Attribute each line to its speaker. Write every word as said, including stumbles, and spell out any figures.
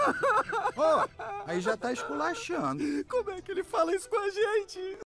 Speaker 1: Ô, aí já tá esculachando.
Speaker 2: Como é que ele fala isso com a gente?